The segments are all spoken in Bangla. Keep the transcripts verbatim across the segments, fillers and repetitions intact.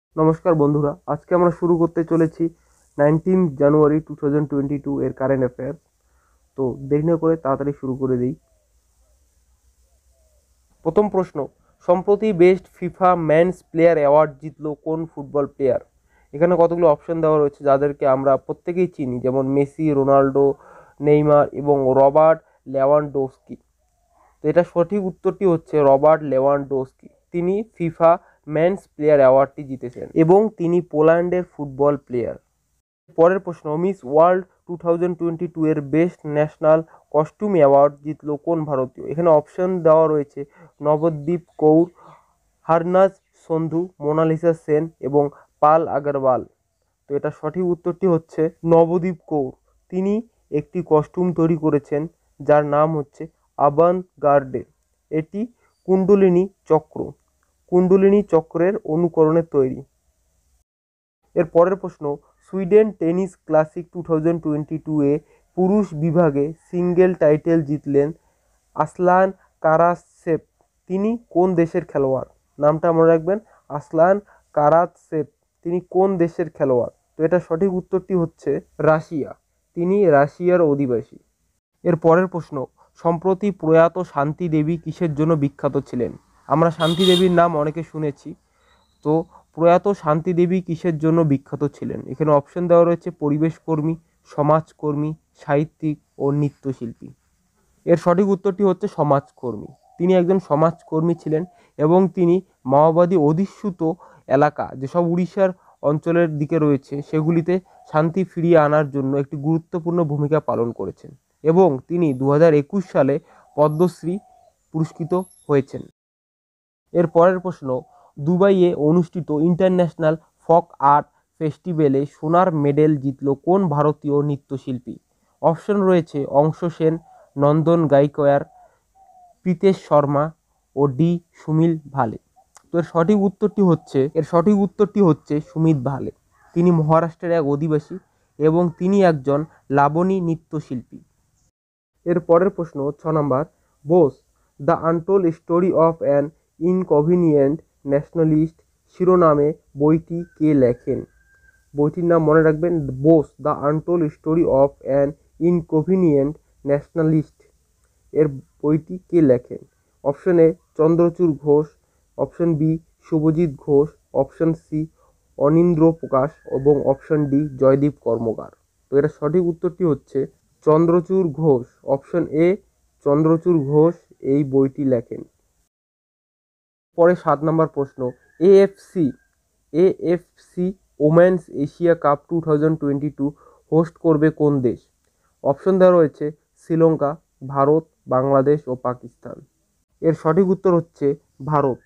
নমস্কার বন্ধুরা, আজকে আমরা শুরু করতে চলেছি nineteen January two thousand twenty two এর কারেন্ট অ্যাফেয়ার্স। তো দেরি না করে তাড়াতাড়ি শুরু করে দিই। প্রথম প্রশ্ন, সম্প্রতি best FIFA men's player award জিতলো কোন ফুটবল প্লেয়ার? এখানে কতগুলো অপশন দেওয়া রয়েছে যাদেরকে আমরা প্রত্যেকেই চিনি, যেমন মেসি, রোনাল্ডো, নেইমার এবং রবার্ট লেভানডোস্কি। তো এটা সঠিক উত্তরটি হচ্ছে রবার্ট লেভানডোস্কি। তিনি ফিফা মেন্স প্লেয়ার অ্যাওয়ার্ডটি জিতেছেন এবং তিনি পোল্যান্ডের ফুটবল প্লেয়ার। পরের প্রশ্ন, Miss World two thousand twenty two এর বেস্ট ন্যাশনাল কস্টিউম অ্যাওয়ার্ড জিতলো কোন ভারতীয়? এখানে অপশন দেওয়া রয়েছে নবদ্বীপ কৌর, হারনাজ সন্ধু, মোনালিসা সেন এবং পাল আগরওয়াল। তো এটা সঠিক উত্তরটি হচ্ছে নবদ্বীপ কৌর। তিনি একটি কস্টিউম তৈরি করেছেন যার নাম হচ্ছে আবান গার্ডে। এটি কুণ্ডলিনী চক্র কুণ্ডলিনী চক্রের অনুকরণে তৈরি। এর পরের প্রশ্ন, Sweden tennis classic two thousand twenty two এ পুরুষ বিভাগে সিঙ্গেল টাইটেল জিতলেন আসলান কারাতসেভ। তিনি কোন দেশের খেলোয়াড়? নামটা মনে রাখবেন, আসলান কারাতসেভ। তিনি কোন দেশের খেলোয়াড়? তো এটা সঠিক উত্তরটি হচ্ছে রাশিয়া। তিনি রাশিয়ার অধিবাসী। এর পরের প্রশ্ন, সম্প্রতি প্রয়াত শান্তি দেবী কিসের জন্য বিখ্যাত ছিলেন? আমরা শান্তি দেবীর নাম অনেকে শুনেছি। তো প্রয়াত শান্তি দেবী কিসের জন্য বিখ্যাত ছিলেন? এখানে অপশন দেওয়া রয়েছে পরিবেশ কর্মী, সমাজকর্মী, সাহিত্যিক ও নৃত্যশিল্পী। এর সঠিক উত্তরটি হচ্ছে সমাজকর্মী। তিনি একজন সমাজকর্মী ছিলেন এবং তিনি মাওবাদী অধিষ্ঠিত এলাকা যেসব উড়িষ্যার অঞ্চলের দিকে রয়েছে সেগুলিতে শান্তি ফিরিয়ে আনার জন্য একটি গুরুত্বপূর্ণ ভূমিকা পালন করেছেন এবং তিনি দু হাজার একুশ সালে পদ্মশ্রী পুরস্কৃত হয়েছেন। এর পরের প্রশ্ন, দুবাইয়ে অনুষ্ঠিত ইন্টারন্যাশনাল ফক আর্ট ফেস্টিভ্যালে সোনার মেডেল জিতল কোন ভারতীয় নৃত্যশিল্পী? অপশন রয়েছে অংশ সেন, নন্দন গাইকোয়ার, প্রীতেশ শর্মা ও ডি সুমিল ভালে। তো এর সঠিক উত্তরটি হচ্ছে এর সঠিক উত্তরটি হচ্ছে সুমিত ভালে। তিনি মহারাষ্ট্রের এক অধিবাসী এবং তিনি একজন লাবণী নৃত্যশিল্পী। এর পরের প্রশ্ন ছ নম্বর, Bose the untold story of an inconvenient nationalist শিরোনামে বইটি কে লেখেন? বইটির নাম মনে রাখবেন, Bose the untold story of an inconvenient nationalist. এর বইটি কে লেখেন? Option A Chandrachur Ghosh, option B Subhajit Ghosh, option C Anindra Prakash এবং অপশন ডি জয়দীপ কর্মকার। তো এটা সঠিক উত্তরটি হচ্ছে চন্দ্রচূড় ঘোষ। অপশন এ চন্দ্রচূড় ঘোষ এই বইটি লেখেন। পরে সাত নম্বর প্রশ্ন, AFC AFC women's Asia cup two thousand twenty two host করবে কোন দেশ? অপশন দেওয়া রয়েছে শ্রীলঙ্কা, ভারত, বাংলাদেশ ও পাকিস্তান। এর সঠিক উত্তর হচ্ছে ভারত।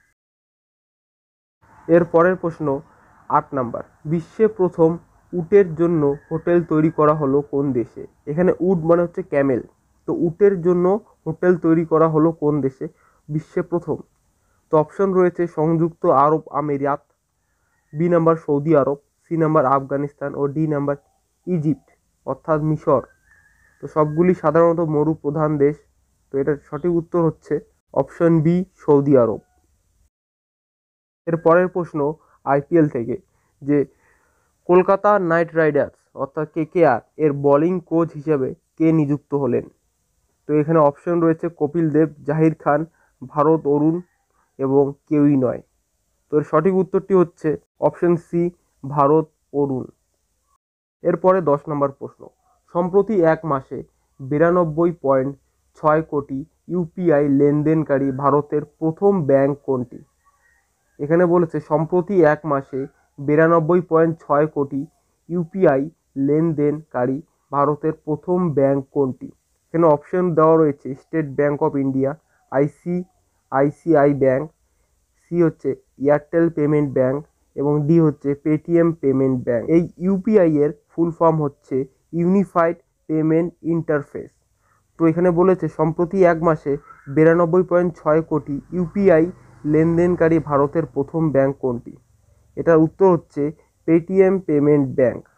এর পরের প্রশ্ন আট নাম্বার, বিশ্বে প্রথম উটের জন্য হোটেল তৈরি করা হলো কোন দেশে? এখানে উট মানে হচ্ছে ক্যামেল। তো উটের জন্য হোটেল তৈরি করা হলো কোন দেশে বিশ্বে প্রথম? তো অপশন রয়েছে সংযুক্ত আরব আমিরাত, বি নাম্বার সৌদি আরব, সি নাম্বার আফগানিস্তান ও ডি নাম্বার ইজিপ্ট অর্থাৎ মিশর। তো সবগুলি সাধারণত মরু প্রধান দেশ। তো এটার সঠিক উত্তর হচ্ছে অপশন বি সৌদি আরব। এর পরের প্রশ্ন আইপিএল থেকে, যে কলকাতা নাইট রাইডার্স অর্থাৎ কেকেআর এর বোলিং কোচ হিসেবে কে নিযুক্ত হলেন? তো এখানে অপশন রয়েছে কপিল দেব, জাহির খান, ভারত অরুণ এবং কেউই নয়। তো এর সঠিক উত্তরটি হচ্ছে অপশন সি ভারত অরুণ। এরপরে দশ নম্বর প্রশ্ন, সম্প্রতি এক মাসে বিরানব্বই পয়েন্ট ছয় কোটি ইউপিআই লেনদেনকারী ভারতের প্রথম ব্যাংক কোনটি? এখানে বলেছে সম্প্রতি এক মাসে বিরানব্বই পয়েন্ট ছয় কোটি ইউপিআই লেনদেনকারী ভারতের প্রথম ব্যাংক কোনটি? এখানে অপশন দেওয়া রয়েছে State Bank of India, ICICI bank, C হচ্ছে এয়ারটেল পেমেন্ট ব্যাংক এবং ডি হচ্ছে পেটিএম পেমেন্ট ব্যাংক। এই ইউপিআই এর ফুল ফর্ম হচ্ছে ইউনিফাইড পেমেন্ট ইন্টারফেস। তো এখানে বলেছে সম্প্রতি এক মাসে বিরানব্বই পয়েন্ট ছয় কোটি ইউপিআই লেনদেনকারী ভারতের প্রথম ব্যাংক কোনটি? এটার উত্তর হচ্ছে পেটিএম পেমেন্ট ব্যাংক।